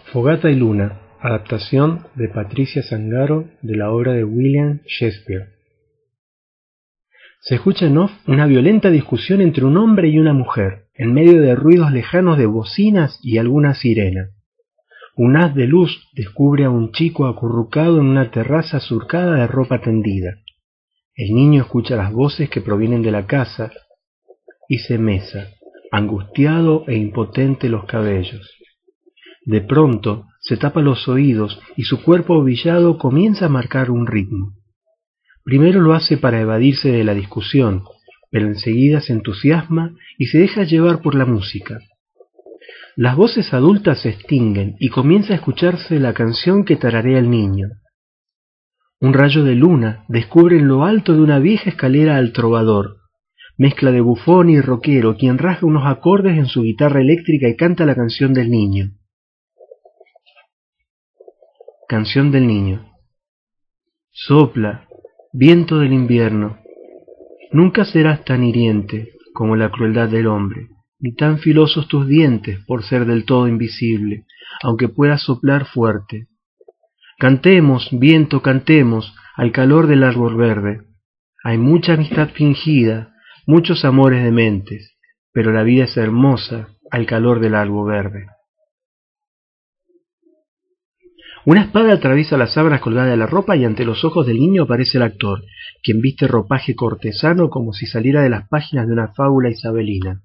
Fogata y Luna, adaptación de Patricia Zangaro de la obra de William Shakespeare. Se escucha en off una violenta discusión entre un hombre y una mujer, en medio de ruidos lejanos de bocinas y alguna sirena. Un haz de luz descubre a un chico acurrucado en una terraza surcada de ropa tendida. El niño escucha las voces que provienen de la casa y se mesa, angustiado e impotente los cabellos. De pronto se tapa los oídos y su cuerpo ovillado comienza a marcar un ritmo. Primero lo hace para evadirse de la discusión, pero enseguida se entusiasma y se deja llevar por la música. Las voces adultas se extinguen y comienza a escucharse la canción que tararea el niño. Un rayo de luna descubre en lo alto de una vieja escalera al trovador, mezcla de bufón y rockero, quien rasga unos acordes en su guitarra eléctrica y canta la canción del niño. Canción del niño. Sopla, viento del invierno, nunca serás tan hiriente como la crueldad del hombre, ni tan filosos tus dientes por ser del todo invisible, aunque puedas soplar fuerte. Cantemos, viento, cantemos, al calor del árbol verde. Hay mucha amistad fingida, muchos amores dementes, pero la vida es hermosa al calor del árbol verde. Una espada atraviesa las sábanas colgadas de la ropa y ante los ojos del niño aparece el actor, quien viste ropaje cortesano como si saliera de las páginas de una fábula isabelina.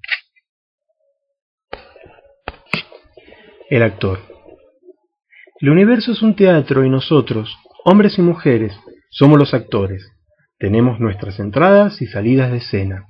El actor. El universo es un teatro y nosotros, hombres y mujeres, somos los actores. Tenemos nuestras entradas y salidas de escena.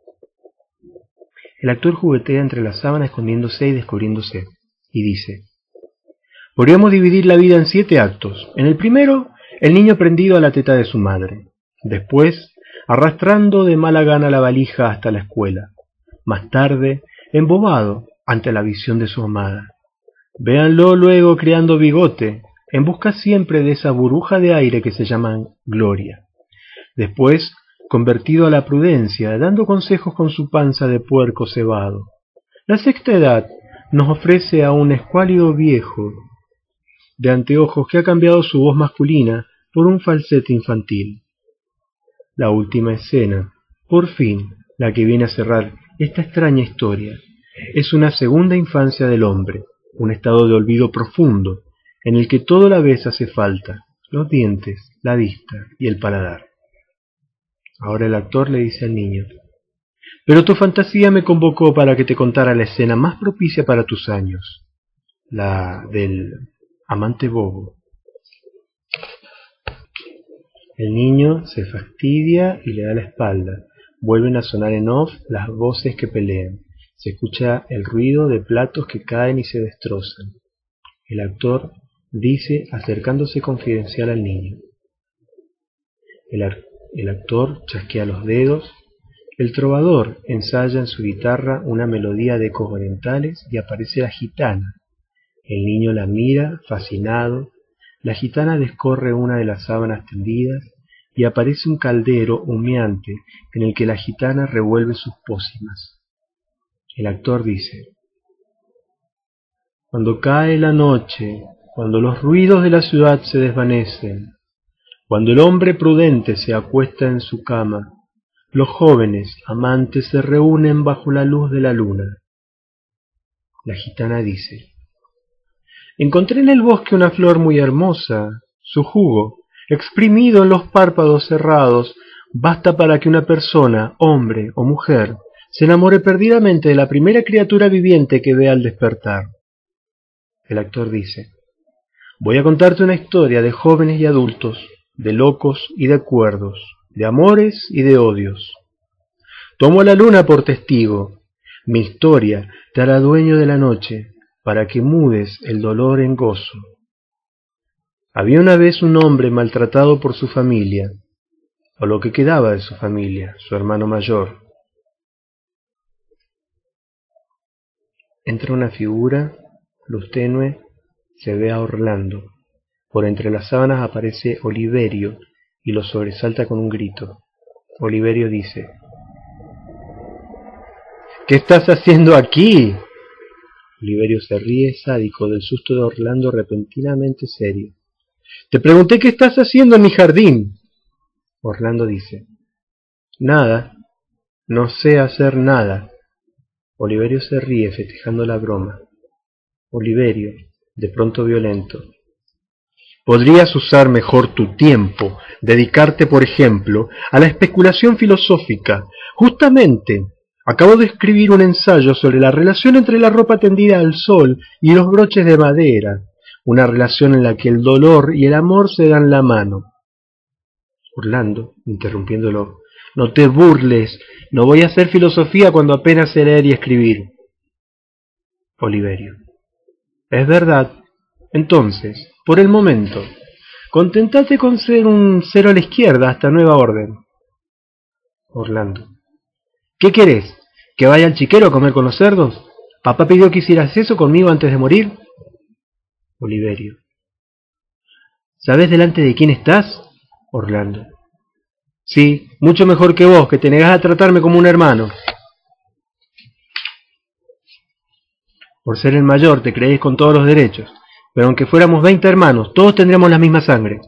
El actor juguetea entre las sábanas escondiéndose y descubriéndose, y dice: podríamos dividir la vida en 7 actos. En el primero, el niño prendido a la teta de su madre. Después, arrastrando de mala gana la valija hasta la escuela. Más tarde, embobado ante la visión de su amada. Véanlo luego creando bigote, en busca siempre de esa burbuja de aire que se llama gloria. Después, convertido a la prudencia, dando consejos con su panza de puerco cebado. La sexta edad nos ofrece a un escuálido viejo de anteojos que ha cambiado su voz masculina por un falsete infantil. La última escena, por fin, la que viene a cerrar esta extraña historia, es una segunda infancia del hombre, un estado de olvido profundo, en el que todo a la vez hace falta, los dientes, la vista y el paladar. Ahora el actor le dice al niño: pero tu fantasía me convocó para que te contara la escena más propicia para tus años, la del amante bobo. El niño se fastidia y le da la espalda. Vuelven a sonar en off las voces que pelean. Se escucha el ruido de platos que caen y se destrozan. El actor dice, acercándose confidencial al niño. El actor chasquea los dedos. El trovador ensaya en su guitarra una melodía de ecos orientales y aparece la gitana. El niño la mira, fascinado. La gitana descorre una de las sábanas tendidas y aparece un caldero humeante en el que la gitana revuelve sus pócimas. El actor dice: cuando cae la noche, cuando los ruidos de la ciudad se desvanecen, cuando el hombre prudente se acuesta en su cama, los jóvenes amantes se reúnen bajo la luz de la luna. La gitana dice: encontré en el bosque una flor muy hermosa. Su jugo, exprimido en los párpados cerrados, basta para que una persona, hombre o mujer, se enamore perdidamente de la primera criatura viviente que vea al despertar. El actor dice: voy a contarte una historia de jóvenes y adultos, de locos y de cuerdos, de amores y de odios. Tomo a la luna por testigo. Mi historia te hará dueño de la noche, para que mudes el dolor en gozo. Había una vez un hombre maltratado por su familia, o lo que quedaba de su familia, su hermano mayor. Entra una figura, luz tenue, se ve a Orlando. Por entre las sábanas aparece Oliverio y lo sobresalta con un grito. Oliverio dice: ¿qué estás haciendo aquí? Oliverio se ríe sádico del susto de Orlando repentinamente serio. Te pregunté qué estás haciendo en mi jardín. Orlando dice, nada, no sé hacer nada. Oliverio se ríe festejando la broma. Oliverio, de pronto violento. Podrías usar mejor tu tiempo, dedicarte, por ejemplo, a la especulación filosófica. Justamente, acabo de escribir un ensayo sobre la relación entre la ropa tendida al sol y los broches de madera, una relación en la que el dolor y el amor se dan la mano. Orlando, interrumpiéndolo, no te burles, no voy a hacer filosofía cuando apenas sé leer y escribir. Oliverio, es verdad. Entonces, por el momento, contentate con ser un cero a la izquierda hasta nueva orden. Orlando, ¿qué querés? ¿Que vaya al chiquero a comer con los cerdos? ¿Papá pidió que hicieras eso conmigo antes de morir? Oliverio, ¿sabés delante de quién estás? Orlando, sí, mucho mejor que vos, que te negás a tratarme como un hermano. Por ser el mayor te creéis con todos los derechos, pero aunque fuéramos 20 hermanos, todos tendríamos la misma sangre.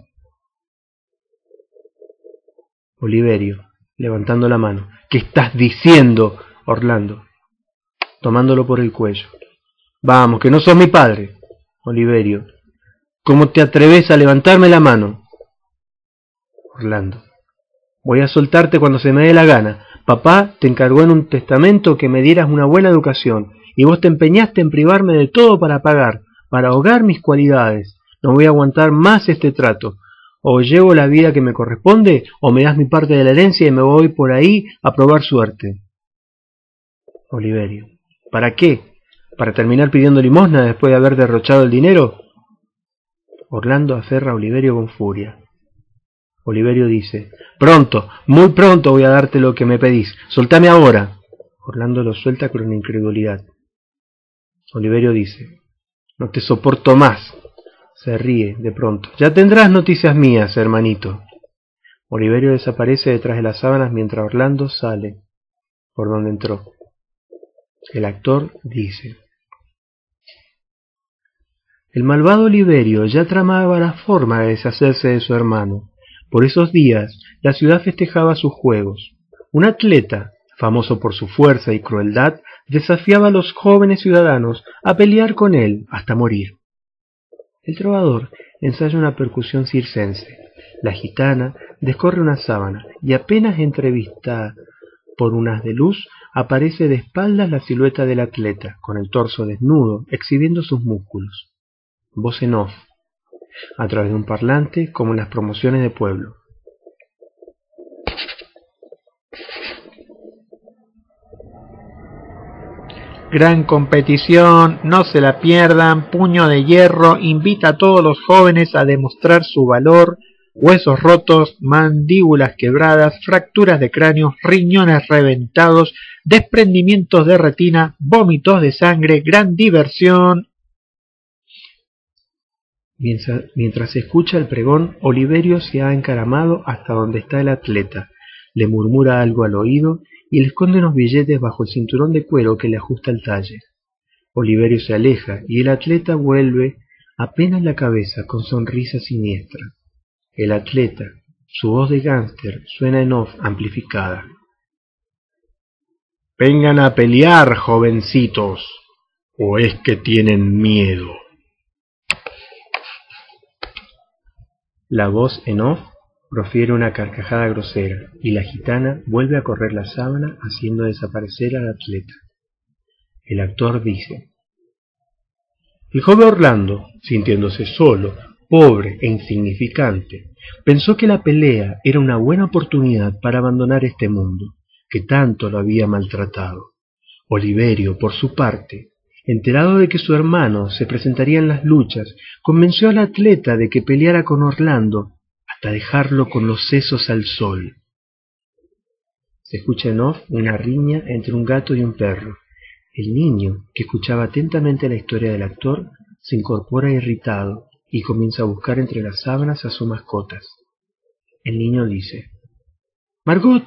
Oliverio, levantando la mano, ¿qué estás diciendo, Orlando? Tomándolo por el cuello. Vamos, que no sos mi padre. Oliverio, ¿cómo te atreves a levantarme la mano? Orlando, voy a soltarte cuando se me dé la gana. Papá te encargó en un testamento que me dieras una buena educación, y vos te empeñaste en privarme de todo para pagar, para ahogar mis cualidades. No voy a aguantar más este trato. O llevo la vida que me corresponde, o me das mi parte de la herencia y me voy por ahí a probar suerte. Oliverio, ¿para qué? ¿Para terminar pidiendo limosna después de haber derrochado el dinero? Orlando aferra a Oliverio con furia. Oliverio dice, pronto, muy pronto voy a darte lo que me pedís. Soltame ahora. Orlando lo suelta con incredulidad. Oliverio dice, no te soporto más. Se ríe de pronto. Ya tendrás noticias mías, hermanito. Oliverio desaparece detrás de las sábanas mientras Orlando sale por donde entró. El actor dice, el malvado Oliverio ya tramaba la forma de deshacerse de su hermano. Por esos días la ciudad festejaba sus juegos. Un atleta, famoso por su fuerza y crueldad, desafiaba a los jóvenes ciudadanos a pelear con él hasta morir. El trovador ensaya una percusión circense. La gitana descorre una sábana y apenas entrevistada por un haz de luz, aparece de espaldas la silueta del atleta, con el torso desnudo, exhibiendo sus músculos. Voz en off, a través de un parlante como en las promociones de pueblo. Gran competición, no se la pierdan. Puño de Hierro invita a todos los jóvenes a demostrar su valor. Huesos rotos, mandíbulas quebradas, fracturas de cráneo, riñones reventados, desprendimientos de retina, vómitos de sangre, gran diversión. Mientras escucha el pregón, Oliverio se ha encaramado hasta donde está el atleta, le murmura algo al oído y le esconde unos billetes bajo el cinturón de cuero que le ajusta el talle. Oliverio se aleja y el atleta vuelve apenas la cabeza con sonrisa siniestra. El atleta, su voz de gánster, suena en off amplificada. Vengan a pelear, jovencitos, ¿o es que tienen miedo? La voz en off profiere una carcajada grosera y la gitana vuelve a correr la sábana haciendo desaparecer al atleta. El actor dice, el joven Orlando, sintiéndose solo, pobre e insignificante, pensó que la pelea era una buena oportunidad para abandonar este mundo, que tanto lo había maltratado. Oliverio, por su parte, enterado de que su hermano se presentaría en las luchas, convenció al atleta de que peleara con Orlando hasta dejarlo con los sesos al sol. Se escucha en off una riña entre un gato y un perro. El niño, que escuchaba atentamente la historia del actor, se incorpora irritado y comienza a buscar entre las sábanas a sus mascotas. El niño dice, Margot,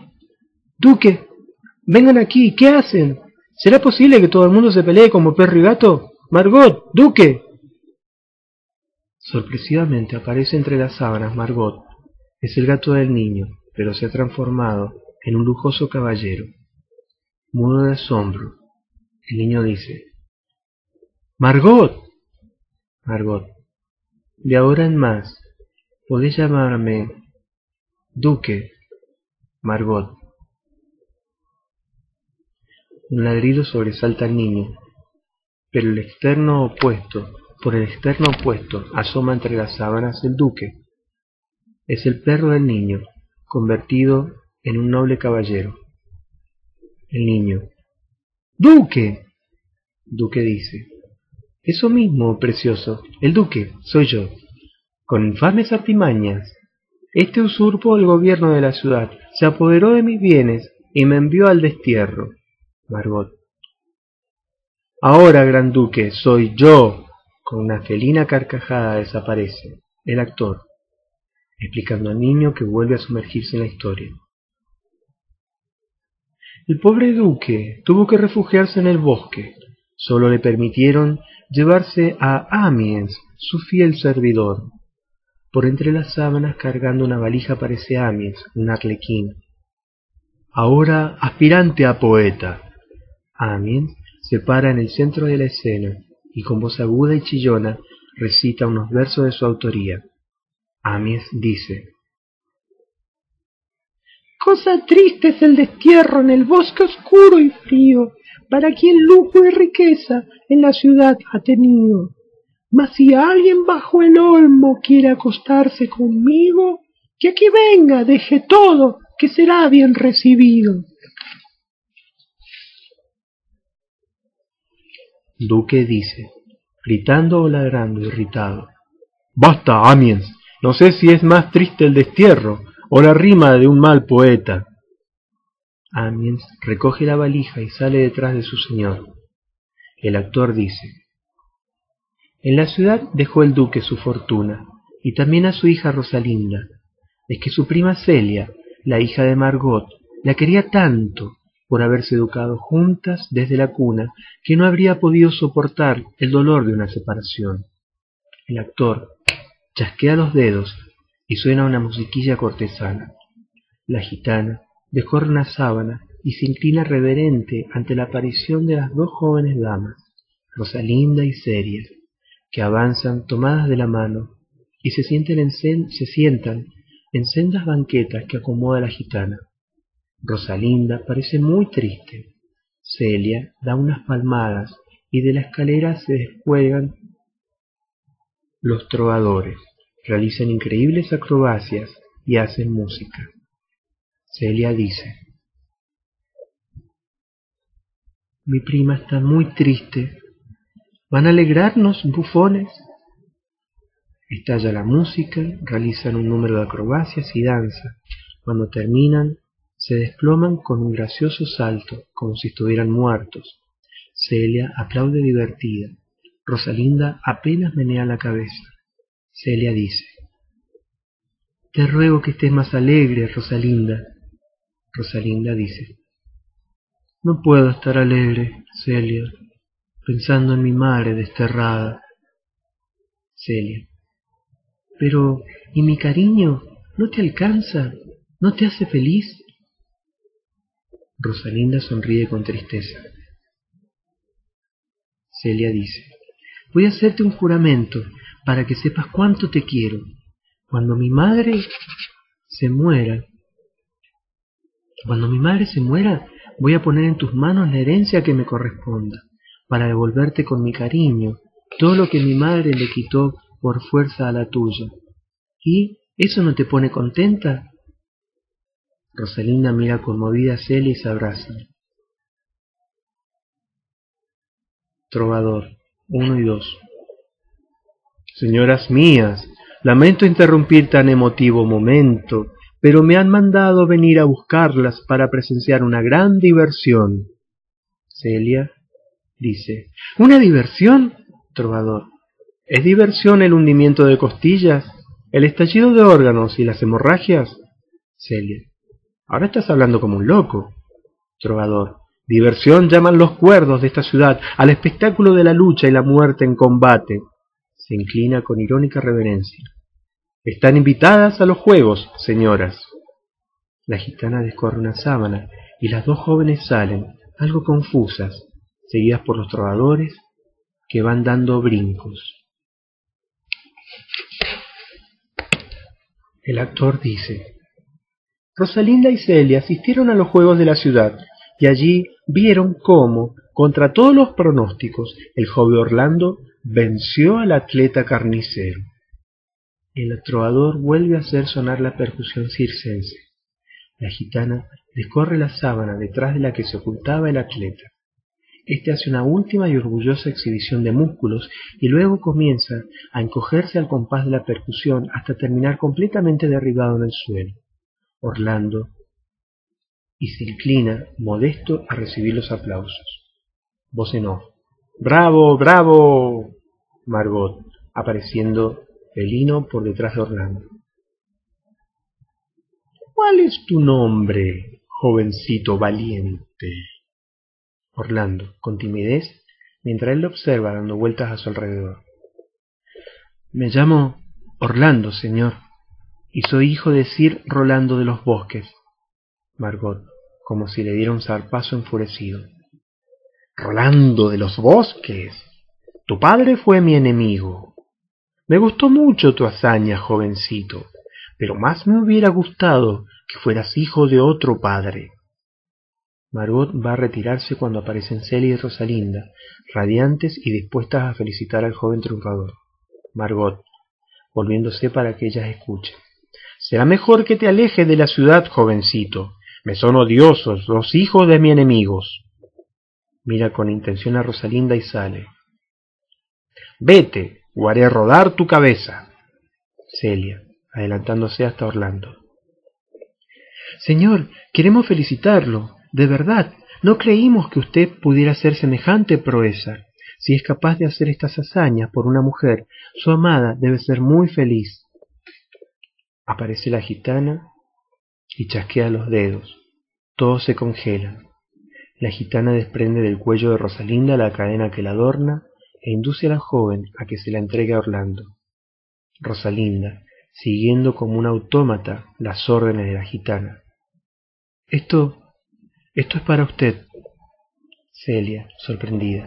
Duque, vengan aquí, ¿qué hacen? ¿Será posible que todo el mundo se pelee como perro y gato? Margot, duque. Sorpresivamente aparece entre las sábanas Margot. Es el gato del niño, pero se ha transformado en un lujoso caballero. Mudo de asombro, el niño dice: Margot. Margot: de ahora en más, podés llamarme duque. Margot: un ladrido sobresalta al niño, pero por el externo opuesto asoma entre las sábanas el duque. Es el perro del niño, convertido en un noble caballero. El niño: ¡Duque! Duque dice: eso mismo, precioso, el duque, soy yo. Con infames artimañas, este usurpó el gobierno de la ciudad, se apoderó de mis bienes y me envió al destierro. Margot: ahora, gran duque, soy yo. Con una felina carcajada desaparece el actor, explicando al niño que vuelve a sumergirse en la historia. El pobre duque tuvo que refugiarse en el bosque. Solo le permitieron llevarse a Amiens, su fiel servidor. Por entre las sábanas, cargando una valija, aparece Amiens, un arlequín, ahora aspirante a poeta. Amiens se para en el centro de la escena y con voz aguda y chillona recita unos versos de su autoría. Amiens dice: cosa triste es el destierro en el bosque oscuro y frío, para quien lujo y riqueza en la ciudad ha tenido. Mas si alguien bajo el olmo quiere acostarse conmigo, que aquí venga, deje todo, que será bien recibido. Duque dice, gritando o ladrando irritado: basta, Amiens, no sé si es más triste el destierro o la rima de un mal poeta. Amiens recoge la valija y sale detrás de su señor. El actor dice: en la ciudad dejó el duque su fortuna, y también a su hija Rosalinda. Es que su prima Celia, la hija de Margot, la quería tanto, por haberse educado juntas desde la cuna, que no habría podido soportar el dolor de una separación. El actor chasquea los dedos y suena una musiquilla cortesana. La gitana descorre una sábana y se inclina reverente ante la aparición de las dos jóvenes damas, Rosalinda y Celia, que avanzan tomadas de la mano y se sientan en sendas banquetas que acomoda la gitana. Rosalinda parece muy triste. Celia da unas palmadas y de la escalera se descuelgan los trovadores, realizan increíbles acrobacias y hacen música. Celia dice: mi prima está muy triste. ¿Van a alegrarnos, bufones? Estalla la música, realizan un número de acrobacias y danza. Cuando terminan, se desploman con un gracioso salto, como si estuvieran muertos. Celia aplaude divertida. Rosalinda apenas menea la cabeza. Celia dice: te ruego que estés más alegre, Rosalinda. Rosalinda dice: no puedo estar alegre, Celia, pensando en mi madre desterrada. Celia: pero, ¿y mi cariño no te alcanza? ¿No te hace feliz? Rosalinda sonríe con tristeza. Celia dice: voy a hacerte un juramento para que sepas cuánto te quiero. Cuando mi madre se muera, voy a poner en tus manos la herencia que me corresponda, para devolverte con mi cariño todo lo que mi madre le quitó por fuerza a la tuya. ¿Y eso no te pone contenta? Rosalinda mira conmovida a Celia y se abrazan. Trovador 1 y 2. Señoras mías, lamento interrumpir tan emotivo momento, pero me han mandado venir a buscarlas para presenciar una gran diversión. Celia dice: ¿una diversión? Trovador: ¿es diversión el hundimiento de costillas, el estallido de órganos y las hemorragias? Celia: ahora estás hablando como un loco. Trovador: Diversión llaman los cuerdos de esta ciudad al espectáculo de la lucha y la muerte en combate. Se inclina con irónica reverencia. Están invitadas a los juegos, señoras. La gitana descorre una sábana y las dos jóvenes salen, algo confusas, seguidas por los trovadores que van dando brincos. El actor dice: Rosalinda y Celia asistieron a los juegos de la ciudad y allí vieron cómo, contra todos los pronósticos, el joven Orlando venció al atleta carnicero. El trovador vuelve a hacer sonar la percusión circense. La gitana descorre la sábana detrás de la que se ocultaba el atleta. Este hace una última y orgullosa exhibición de músculos y luego comienza a encogerse al compás de la percusión hasta terminar completamente derribado en el suelo. Orlando y se inclina, modesto, a recibir los aplausos. Voz en off: ¡Bravo, bravo! Margot, apareciendo felino por detrás de Orlando. ¿Cuál es tu nombre, jovencito valiente? Orlando, con timidez, mientras él lo observa dando vueltas a su alrededor. Me llamo Orlando, señor, y soy hijo de Sir Rolando de los Bosques. Margot, como si le diera un zarpazo enfurecido. Rolando de los Bosques. Tu padre fue mi enemigo. Me gustó mucho tu hazaña, jovencito, pero más me hubiera gustado que fueras hijo de otro padre. Margot va a retirarse cuando aparecen Celia y Rosalinda, radiantes y dispuestas a felicitar al joven triunfador. Margot, volviéndose para que ellas escuchen. Será mejor que te alejes de la ciudad, jovencito. Me son odiosos los hijos de mis enemigos. Mira con intención a Rosalinda y sale. Vete, o haré rodar tu cabeza. Celia, adelantándose hasta Orlando. Señor, queremos felicitarlo. De verdad, no creímos que usted pudiera hacer semejante proeza. Si es capaz de hacer estas hazañas por una mujer, su amada debe ser muy feliz. Aparece la gitana y chasquea los dedos. Todos se congelan. La gitana desprende del cuello de Rosalinda la cadena que la adorna e induce a la joven a que se la entregue a Orlando. Rosalinda, siguiendo como un autómata las órdenes de la gitana. Esto es para usted. Celia, sorprendida.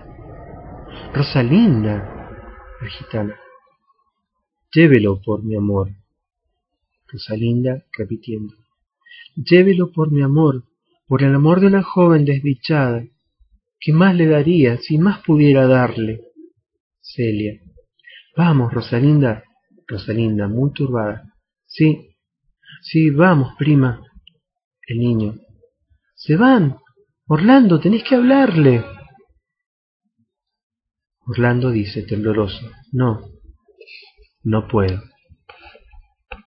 Rosalinda, la gitana. Llévelo por mi amor. Rosalinda, repitiendo. Llévelo por mi amor, por el amor de una joven desdichada. ¿Qué más le daría si más pudiera darle? Celia. Vamos, Rosalinda. Rosalinda, muy turbada. Sí, vamos, prima. El niño. Se van. Orlando, tenés que hablarle. Orlando dice, tembloroso. No puedo.